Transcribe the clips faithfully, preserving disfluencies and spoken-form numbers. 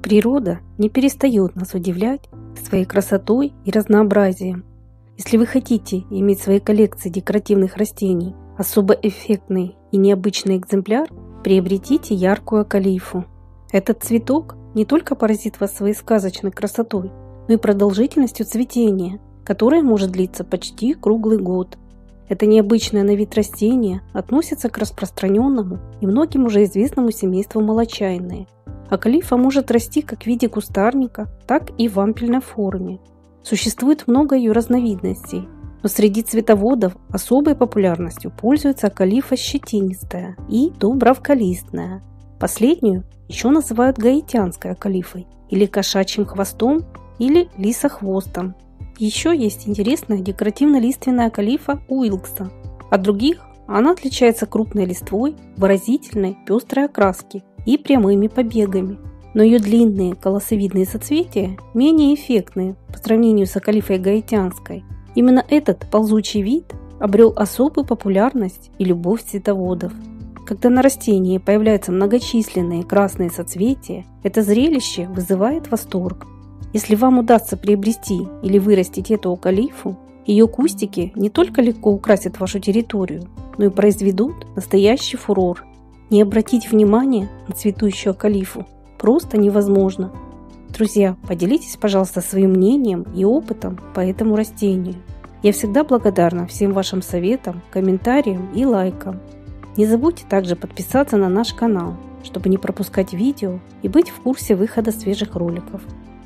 Природа не перестает нас удивлять своей красотой и разнообразием. Если вы хотите иметь в своей коллекции декоративных растений особо эффектный и необычный экземпляр, приобретите яркую акалифу. Этот цветок не только поразит вас своей сказочной красотой, но и продолжительностью цветения, которая может длиться почти круглый год. Это необычное на вид растение относится к распространенному и многим уже известному семейству молочайные. Акалифа может расти как в виде кустарника, так и в ампельной форме. Существует много ее разновидностей, но среди цветоводов особой популярностью пользуется акалифа щетинистая и дубравколистная. Последнюю еще называют гаитянской акалифой или кошачьим хвостом или лисохвостом. Еще есть интересная декоративно-лиственная акалифа уилкса. От других она отличается крупной листвой, выразительной пестрой окраски и прямыми побегами, но ее длинные колосовидные соцветия менее эффектные по сравнению с акалифой гаитянской. Именно этот ползучий вид обрел особую популярность и любовь цветоводов. Когда на растении появляются многочисленные красные соцветия, это зрелище вызывает восторг. Если вам удастся приобрести или вырастить эту акалифу, ее кустики не только легко украсят вашу территорию, но и произведут настоящий фурор. Не обратить внимание на цветущую акалифу просто невозможно. Друзья, поделитесь, пожалуйста, своим мнением и опытом по этому растению. Я всегда благодарна всем вашим советам, комментариям и лайкам. Не забудьте также подписаться на наш канал, чтобы не пропускать видео и быть в курсе выхода свежих роликов.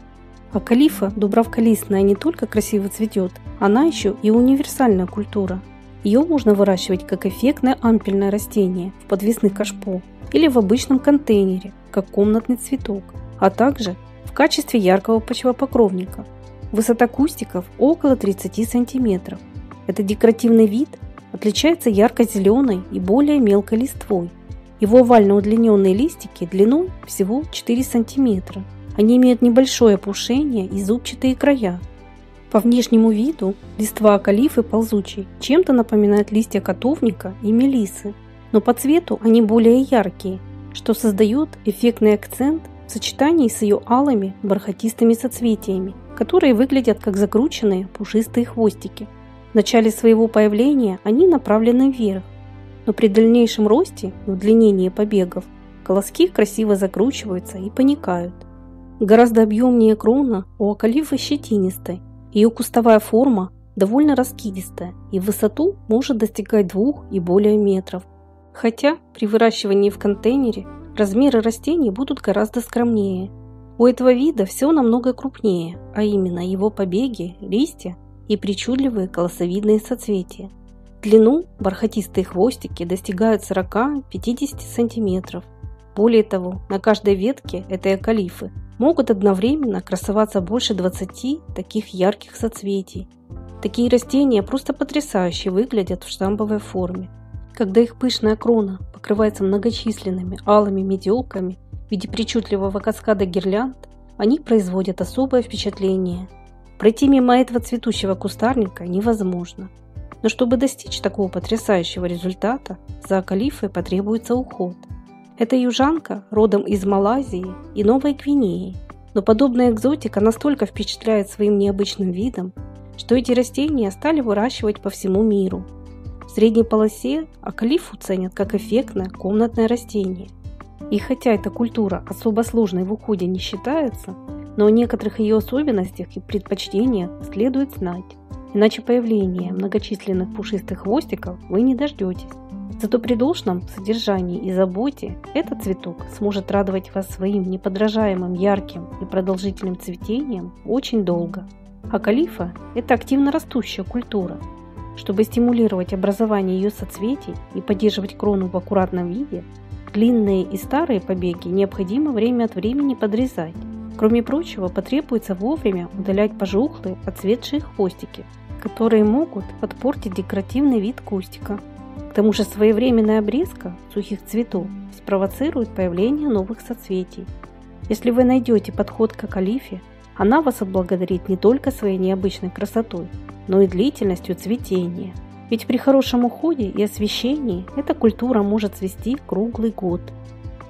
Акалифа дубравколистная не только красиво цветет, она еще и универсальная культура. Ее можно выращивать как эффектное ампельное растение в подвесных кашпо или в обычном контейнере, как комнатный цветок, а также в качестве яркого почвопокровника. Высота кустиков около тридцати сантиметров. Этот декоративный вид отличается ярко-зеленой и более мелкой листвой. Его овально удлиненные листики длиной всего четыре сантиметра. Они имеют небольшое опушение и зубчатые края. По внешнему виду листва акалифы ползучей чем-то напоминают листья котовника и мелисы, но по цвету они более яркие, что создает эффектный акцент в сочетании с ее алыми бархатистыми соцветиями, которые выглядят как закрученные пушистые хвостики. В начале своего появления они направлены вверх, но при дальнейшем росте и удлинении побегов колоски красиво закручиваются и поникают. Гораздо объемнее крона у акалифы щетинистой. Ее кустовая форма довольно раскидистая и в высоту может достигать двух и более метров. Хотя при выращивании в контейнере размеры растений будут гораздо скромнее. У этого вида все намного крупнее, а именно его побеги, листья и причудливые колосовидные соцветия. В длину бархатистые хвостики достигают сорока-пятидесяти сантиметров. Более того, на каждой ветке этой акалифы могут одновременно красоваться больше двадцати таких ярких соцветий. Такие растения просто потрясающе выглядят в штамбовой форме. Когда их пышная крона покрывается многочисленными алыми метелками в виде причудливого каскада гирлянд, они производят особое впечатление. Пройти мимо этого цветущего кустарника невозможно. Но чтобы достичь такого потрясающего результата, за акалифой потребуется уход. Эта южанка родом из Малайзии и Новой Гвинеи, но подобная экзотика настолько впечатляет своим необычным видом, что эти растения стали выращивать по всему миру. В средней полосе акалифу ценят как эффектное комнатное растение. И хотя эта культура особо сложной в уходе не считается, но о некоторых ее особенностях и предпочтениях следует знать, иначе появления многочисленных пушистых хвостиков вы не дождетесь. Зато при должном содержании и заботе этот цветок сможет радовать вас своим неподражаемым ярким и продолжительным цветением очень долго. Акалифа – это активно растущая культура. Чтобы стимулировать образование ее соцветий и поддерживать крону в аккуратном виде, длинные и старые побеги необходимо время от времени подрезать. Кроме прочего, потребуется вовремя удалять пожухлые, отцветшие хвостики, которые могут подпортить декоративный вид кустика. К тому же своевременная обрезка сухих цветов спровоцирует появление новых соцветий. Если вы найдете подход к акалифе, она вас отблагодарит не только своей необычной красотой, но и длительностью цветения. Ведь при хорошем уходе и освещении эта культура может цвести круглый год.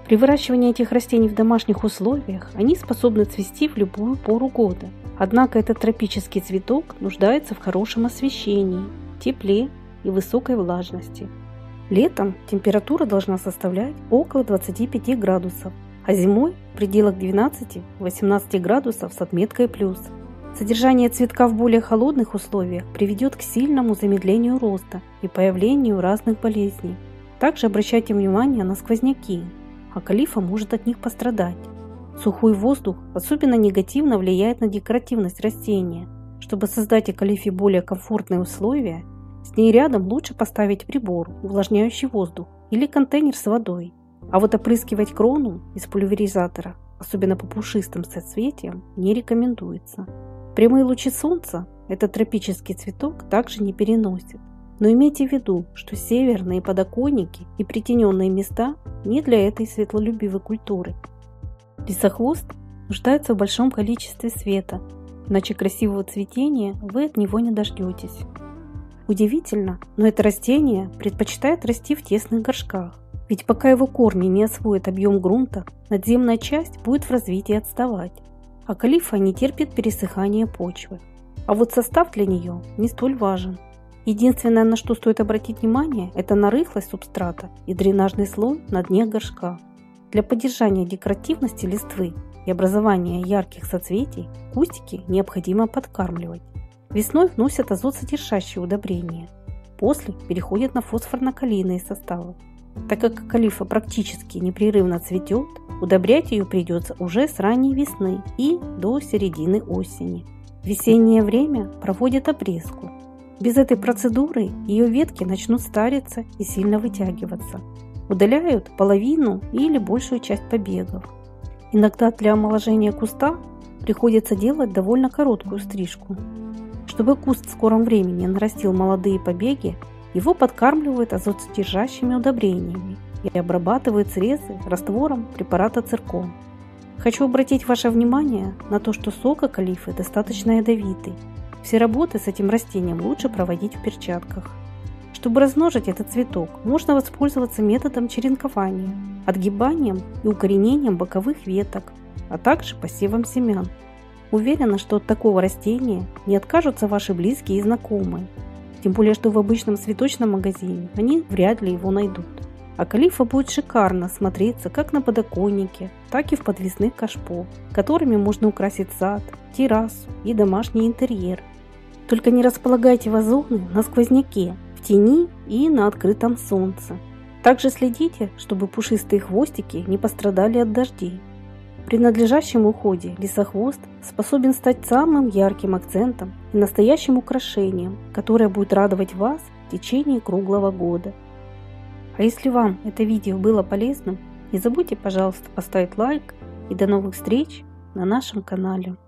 При выращивании этих растений в домашних условиях они способны цвести в любую пору года. Однако этот тропический цветок нуждается в хорошем освещении, тепле и высокой влажности. Летом температура должна составлять около двадцати пяти градусов, а зимой в пределах двенадцати-восемнадцати градусов с отметкой плюс. Содержание цветка в более холодных условиях приведет к сильному замедлению роста и появлению разных болезней. Также обращайте внимание на сквозняки, акалифа может от них пострадать. Сухой воздух особенно негативно влияет на декоративность растения. Чтобы создать акалифе более комфортные условия, с ней рядом лучше поставить прибор, увлажняющий воздух, или контейнер с водой. А вот опрыскивать крону из пульверизатора, особенно по пушистым соцветиям, не рекомендуется. Прямые лучи солнца этот тропический цветок также не переносит. Но имейте в виду, что северные подоконники и притененные места не для этой светлолюбивой культуры. Лисохвост нуждается в большом количестве света, иначе красивого цветения вы от него не дождетесь. Удивительно, но это растение предпочитает расти в тесных горшках, ведь пока его корни не освоят объем грунта, надземная часть будет в развитии отставать. Акалифа не терпит пересыхания почвы, а вот состав для нее не столь важен. Единственное, на что стоит обратить внимание, это на рыхлость субстрата и дренажный слой на дне горшка. Для поддержания декоративности листвы и образования ярких соцветий кустики необходимо подкармливать. Весной вносят азотсодержащие удобрения, после переходят на фосфорно-калийные составы. Так как акалифа практически непрерывно цветет, удобрять ее придется уже с ранней весны и до середины осени. В весеннее время проводят обрезку. Без этой процедуры ее ветки начнут стариться и сильно вытягиваться. Удаляют половину или большую часть побегов. Иногда для омоложения куста приходится делать довольно короткую стрижку. Чтобы куст в скором времени нарастил молодые побеги, его подкармливают азотсодержащими удобрениями и обрабатывают срезы раствором препарата циркон. Хочу обратить ваше внимание на то, что сок акалифы достаточно ядовитый. Все работы с этим растением лучше проводить в перчатках. Чтобы размножить этот цветок, можно воспользоваться методом черенкования, отгибанием и укоренением боковых веток, а также посевом семян. Уверена, что от такого растения не откажутся ваши близкие и знакомые. Тем более, что в обычном цветочном магазине они вряд ли его найдут. Акалифа будет шикарно смотреться как на подоконнике, так и в подвесных кашпо, которыми можно украсить сад, террасу и домашний интерьер. Только не располагайте вазоны на сквозняке, в тени и на открытом солнце. Также следите, чтобы пушистые хвостики не пострадали от дождей. При надлежащем уходе лисохвост способен стать самым ярким акцентом и настоящим украшением, которое будет радовать вас в течение круглого года. А если вам это видео было полезным, не забудьте, пожалуйста, поставить лайк и до новых встреч на нашем канале.